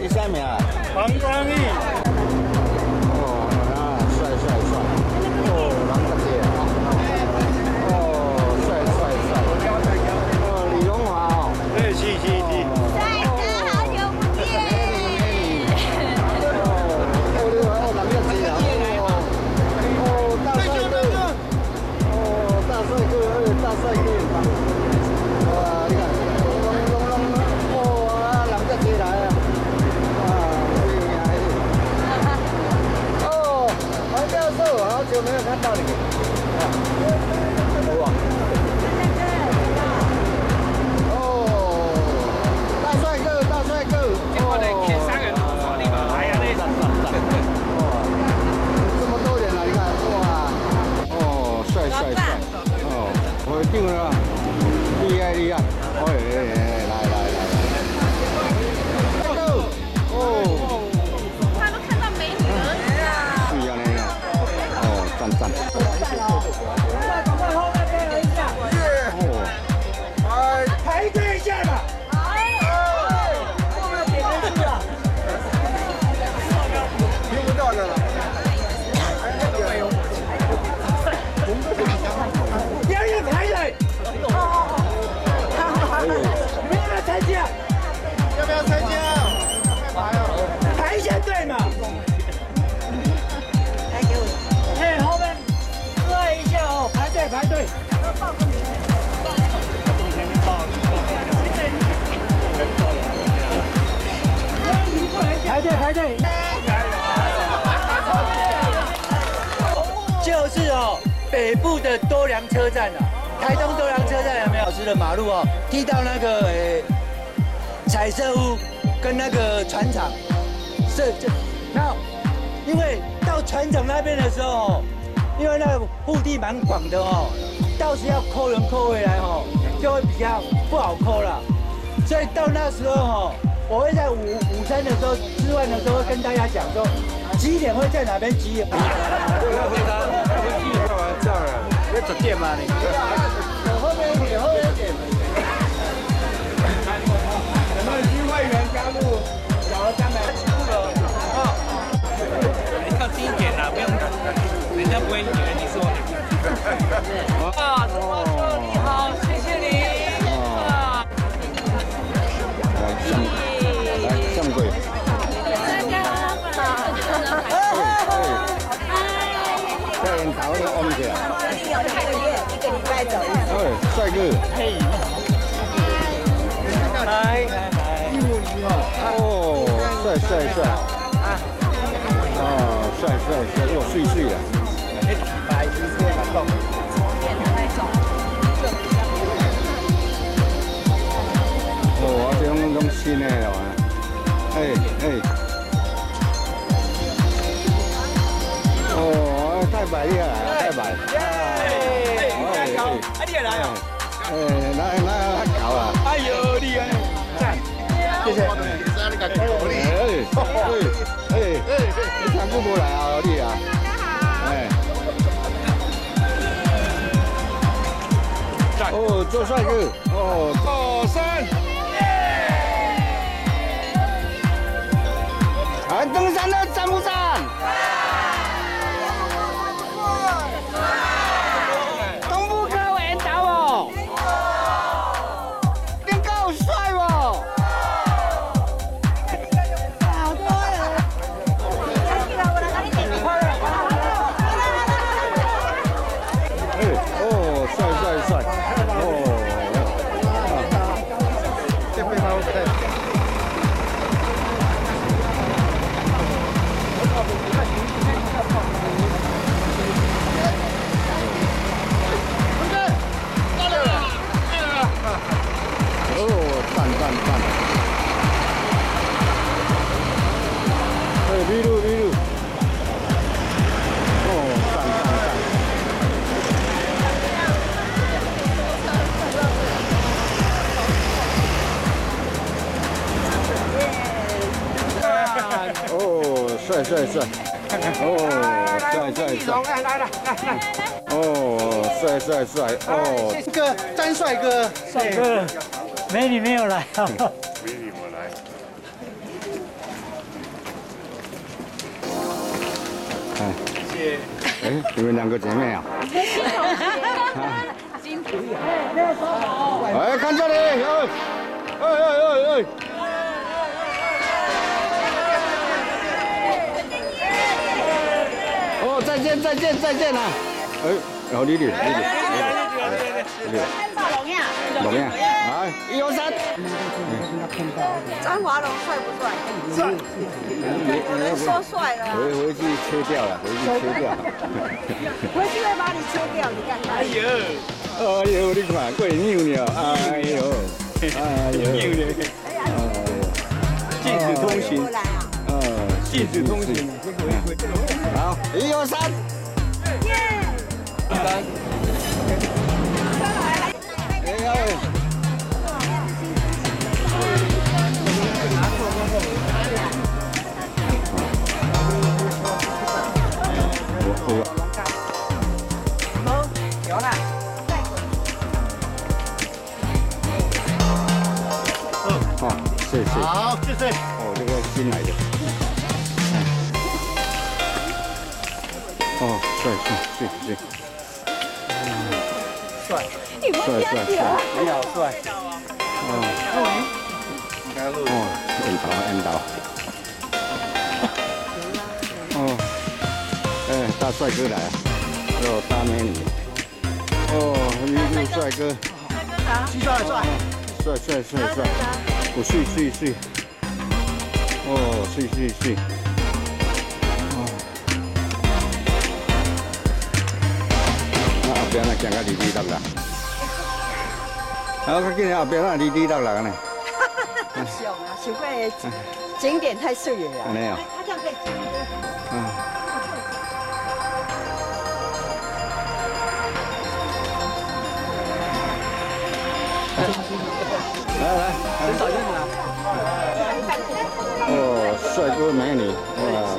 啥名啊？ 黄光裕。 哦，啊，帅帅帅！哦，人真济啊！哦，帅帅帅！哦，李荣华哦。 对，是。 帅哥，好久不见。 哦，人真济啊！哦，大帅哥！哦，大帅哥，大帅哥！哇，你看，哦，人真济来啊！黄教授，好久没有看到你。哇！哦，大帅哥，大帅哥！ 我哋其他人坐你马来啊，你哇，这么多人了，你看，哇！哦，帅帅帅！哦，我定了，厉害厉害！哎，来。哦。 他都看到美女了。 对啊，哦，赞。 赶快后面配合一下。 哦， 排队一下嘛。后面给人数了。 听不到的了。 表演排队。没有要参加。 要不要参加？ 排一下队嘛。 来给我。 哎，后面对一下哦，排队。排队。就是哦，北部的多良车站啊，台东多良车站有没有？老师的马路哦，踢到那个彩色屋跟那个船厂，那因为到船厂那边的时候哦，因为那个腹地蛮广的哦，到时要扣人扣回来哦，就会比较不好扣了，所以到那时候哦，我会在午餐的时候吃饭的时候会跟大家讲说，几点会在哪边集合。 这样啊，要走店吗你？后面一点。我们新会员加入，缴了300起步了。 你靠近一点啦，不用，人家不会以为你是我女朋友。啊，什么说你好，谢谢你。啊， 来上柜。在人头都按起来。 你有1个月，1个礼拜走一次。 哎，帅哥。 嘿。 哦，帅。哦，帅，哇，水啊。哦，这种新的了啊。哦，太白厉害了，太白。 你也来哦。 那搞啊。 哎呦，厉害！赞， 谢谢。你长久无来啊，你啊。哦，做帅哥。哦，3。登山的赞不赞？东部科委员打我，你够帅哦！好多人。哦，帅！这背包对。赞！秘鲁。哦，赞！哦，帅！哦，帅！来！哦，帅！哦， 这个詹帅哥，美女没有来啊。 美女我来。 耶！ 哎，你们两个姐妹啊？哎，看这里，哎！哦，再见啦！哎，然后丽丽，龙呀，来，1、2、3。 张华龙帅不帅？帅。有人说帅了。 回去切掉了， 回去会把你切掉，你看看。 哎呦，你看过扭呢，哎呦， 禁止通行。禁止通行。 好，1、2、3。 有了。 好，谢谢。 好，谢谢。 哦，这个新来的。哦，帅。帅， 你好帅。 Em导。哦，哎，大帅哥来了，哦，大美女，哦，又帅哥，帅，我睡，哦，睡，哦，后边那行到离得啦，啊，较紧后边那离得啦呢。 凶啊！想过景点太水了。 安尼哦。 他这样可以接。 来， 很少见的。 哦，帅哥美女，哇！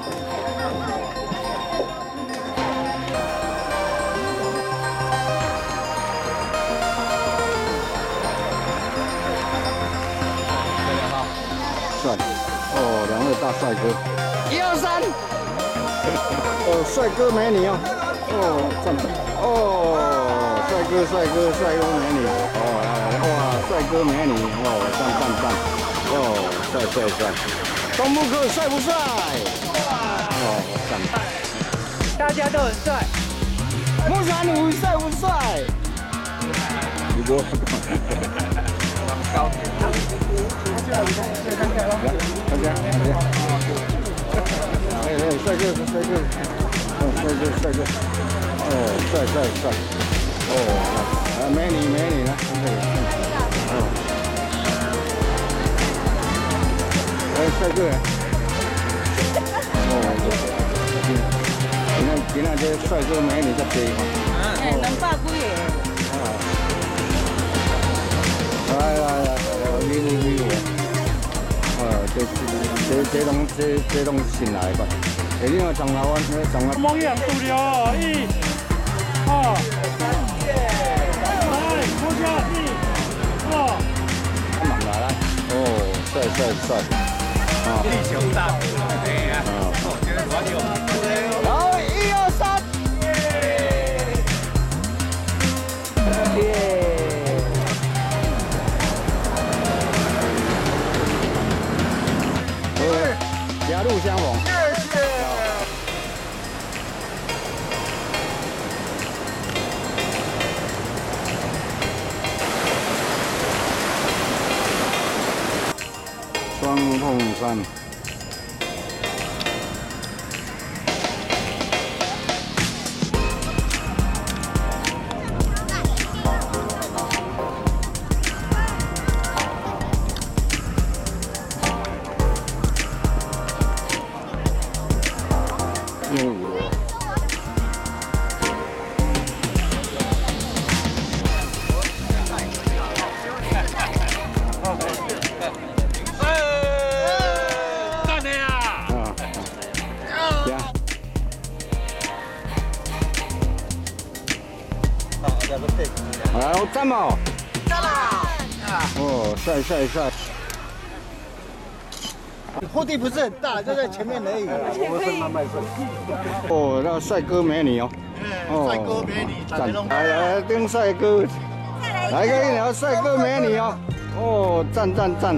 帅，哦，2位大帅哥，1、2、3，哦，帅哥美女哦，哦，赞，哦，帅哥美女，哦，哇，帅哥美女，哦，赞，哦，帅，东木克帅不帅？哦，赞， 大家都很帅。 木山武帅不帅？如果高。 大家，哎，帅哥，哦，帅哥，哦，帅，哦，美女呢？哦，哎，帅哥，哦，今仔这帅哥美女才多哈。 哎，200几个。 来，你。这拢新来吧？哎，你看长老湾，长老。 蒙阳度了，1、2，来，国家1、2。 慢来，哦，帅，啊， 地球大河，对呀，我觉得多久？ 然后1、2、3，狭路相逢。双凤山。来，我站嘛。站了。哦，帅。 腹地不是很大，就在前面而已。 我们是慢慢顺。哦，那帅哥美女哦。 帅哥美女， 赞！来，丁帅哥，来个一条帅哥美女哦。哦，赞赞赞！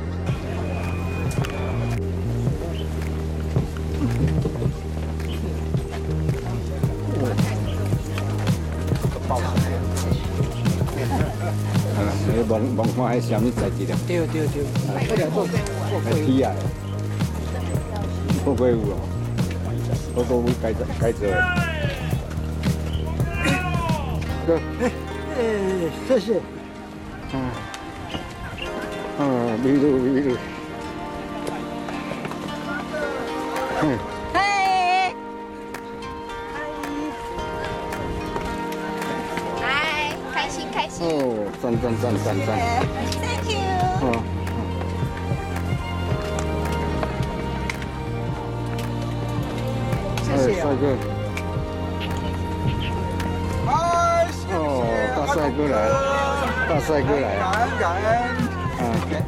你望看迄什么材质啊？ 对，快点做铁啊！做鬼舞哦，做鬼舞改做。哥， 谢谢。 迷路。 嗨，嗨，开心。 哦，赞。 Thank you。 谢谢帅哥。哦，大帅哥来了， 感恩。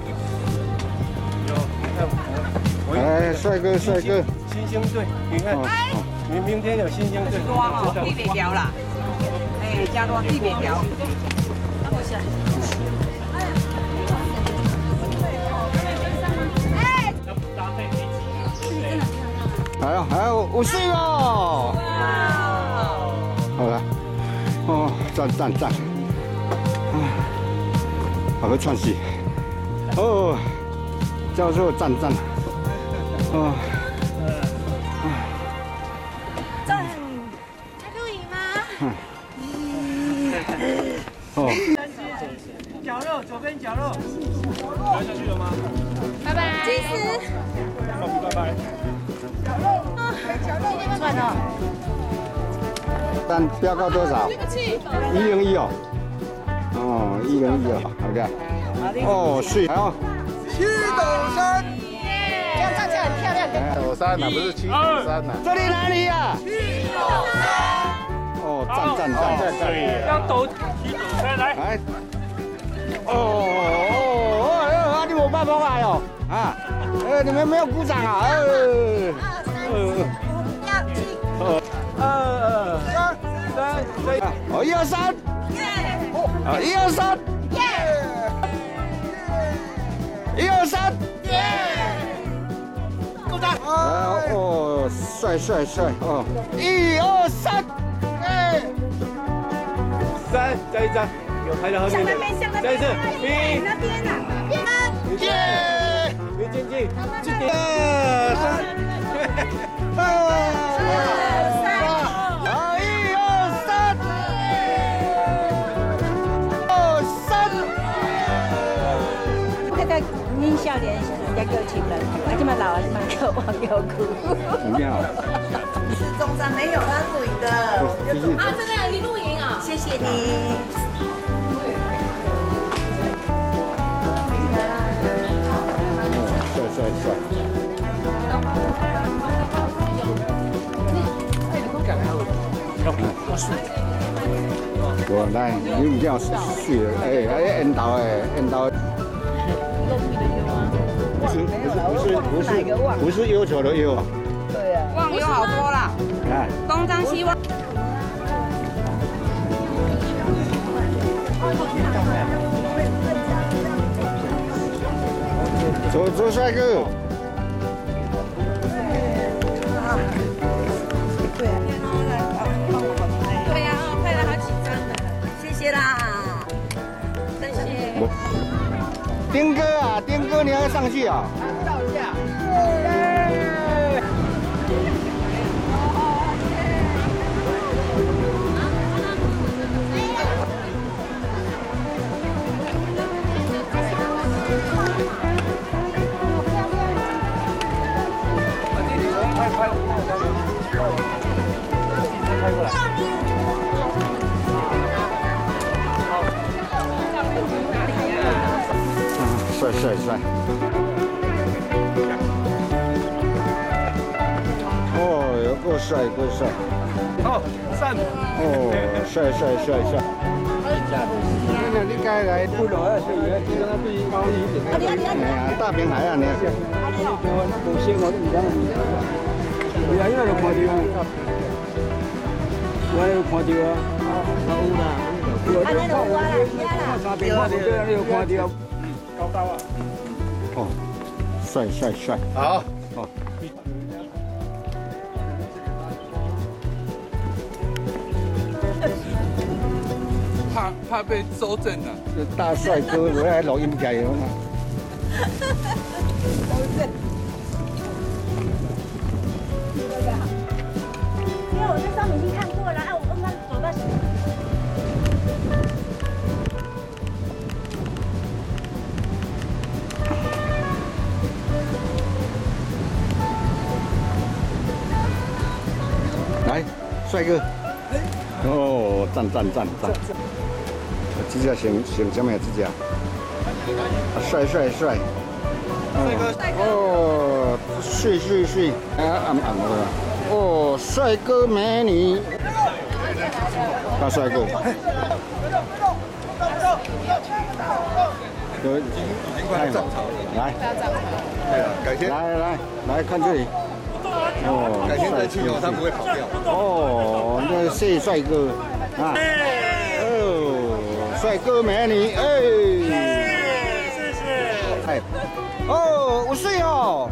哎，帅哥。 新星队，你看，明天有新星队。 地北条啦，哎，加多地北条。 还有50哦！好了，哦，赞，好个喘息，哦，教授赞，哦， 赞，在录影吗？ 哦， 绞肉，左边绞肉。掉下去了吗？ 拜拜，金石。 拜拜。 算了。 单标高多少？101哦。哦，101哦，好的。哦，是，还有七斗山， 这样站起来很漂亮。 斗山哪不是七斗山呐？ 这里哪里呀？ 七斗山。 哦，赞， 要抖七斗山来。 来。你有办法来哦？啊，你们没有鼓掌啊？1、2、3，1、2、3，1、2、3，鼓掌！哦，帅哦！1、2、3， 3，再一张，有拍到后面的，再一次， 那边啊， 别进去，这点。 恁少年也叫情人，这么老了，叫网友哭。 不要。 是中山没有他录影的。啊，真的，你录影啊？谢谢你。 帅。我来，你唔叫水，烟头。不是忧愁的忧啊。 对啊，忘忧好多啦。 看， 东张西望。 左帅哥。 对呀，拍了好几张的，谢谢啦，谢谢。 丁哥，你要上去啊？ 照一下。 帅。哦，够帅。 好，散。 哦，帅。 下的。 你该来不落啊，所以这个对高一点。哎呀，大平海啊，你。无些我都唔敢。有啊，因为有看到啊。我有看到啊。有啦。啊，那就我啦，你啦。三边看到，你有看到。高高啊。哦，帅帅帅。 好。 哦。 怕被搜证了。 这大帅哥，我还录音起来了嘛。 因为我在上面已经看过了，我刚刚走到。 来，帅哥。哦，赞赞赞赞！指甲型什么指甲？帅帅帅！哦，帅帅帅！暗暗的。哦，帅哥美女。大帅哥。 已经快上场了。 来。 对啊，改天。 来看这里。哦， 改天再去哦，他不会跑掉。 哦，那谢帅哥啊！哦，帅哥美女，哎，是，哎，哦，5岁哦，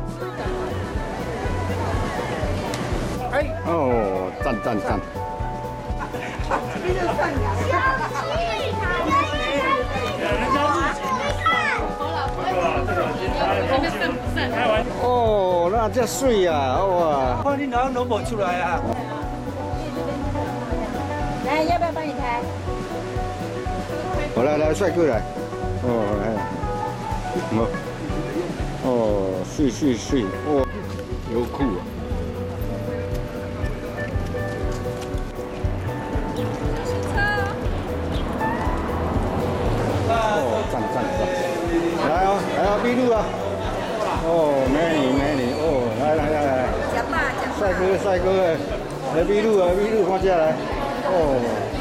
哎，哦，赞赞赞！哦，那这水啊，哇！ 看你哪弄不出来啊？ 来，要不要帮你拍？ 好，来，帅哥来。哦，来。哦，水，哦，有酷啊！哦，赞！来哦，秘鲁啊！哦，美女，哦，来，帅哥，来秘鲁看下来，哦，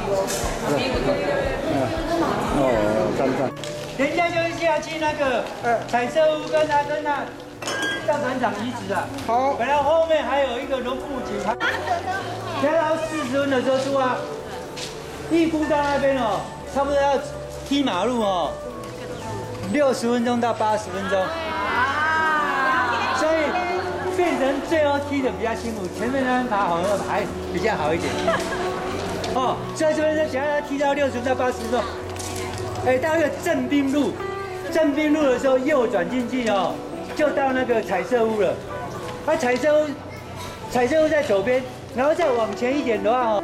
赞。 人家就是要去那个彩色屋跟那造船厂遗址啊。 好。 本来后面还有一个龙富井，开到40分的时候出啊，一估到那边哦，差不多要踢马路哦，60分钟到80分钟。所以变成最后踢的比较辛苦，前面那边爬好像还比较好一点。哦，所以这边想要踢到60到80分钟。哎，到那个正滨路的时候右转进去哦，就到那个彩色屋了。彩色屋在左边，然后再往前一点的话哦。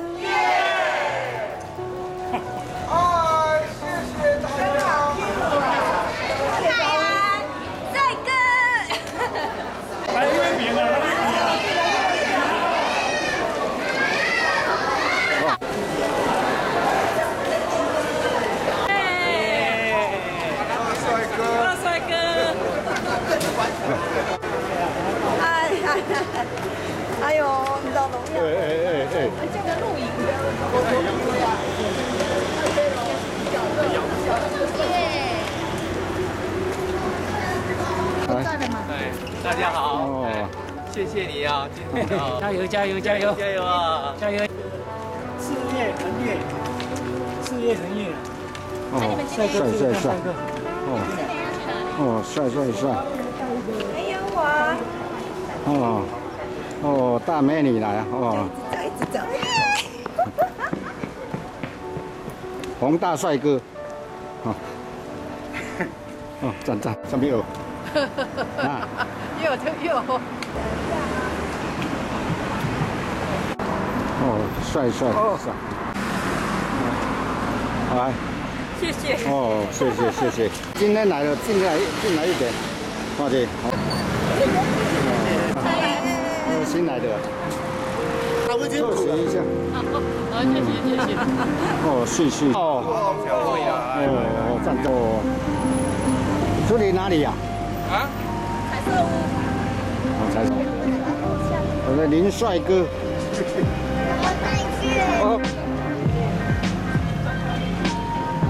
谢谢大家。 帅哥。 还因为别的。 哎呦，你到农业。 哎， 这个露营的。 对，大家好。 哦， 谢谢你啊，今天啊， 加油！ 啊！ 加油！事业横越。 哦，帅！哦，帅！ 没有我。 哦，大美女来啊！哦， 一直走。 洪大帅哥，赞，上面有啊， 有。 哦，帅，来， 谢谢。 哦，谢谢，今天来了，进来一点，快点，好，新来的，特写一下， 谢谢。 哦，谢，哦，赞哦，这里哪里呀？ 啊？ 彩色屋。 彩色。我的林帅哥。哦。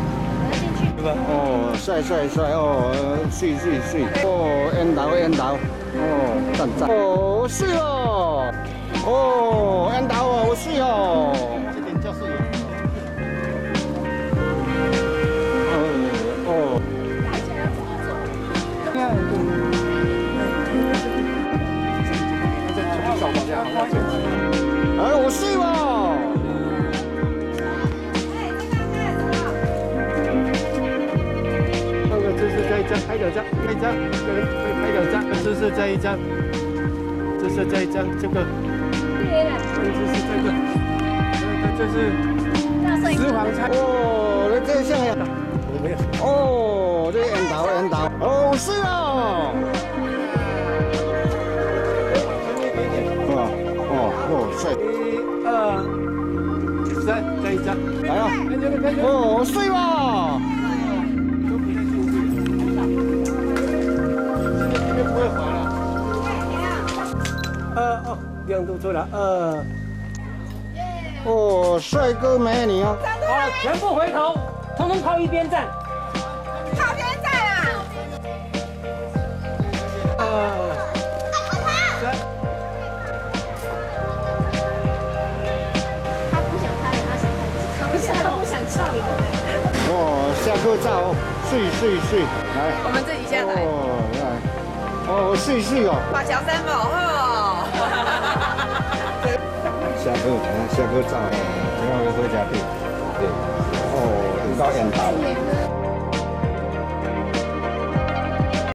哦，帅帅帅哦，水水水哦，烟头烟头哦，赞赞哦，水哦，哦，烟头哦，有水哦，这点叫水。哦。哎，有水哦。 这是这一张，拍两张，这一张，这个可以拍两张，这是这一张，这是这一张，这个，这是这个，这是石黄菜。 哦，你这像呀？ 我没有。 哦，这烟头烟头，哦，是哦。哦，帅。1、2、3，这一张。来啊！哦，帅吧？不会滑了。亮度出来，哦，帅哥美女哦。 好，全部回头，统统靠一边站。 靠边站啊！ 3。 他不想拍，他不想笑你们。 哦，下个照哦，睡，来。 我们自己下来。 哦，来。哦，睡哦。 把小三宝哦。 下个照，然后回家去。哦，有到烟头。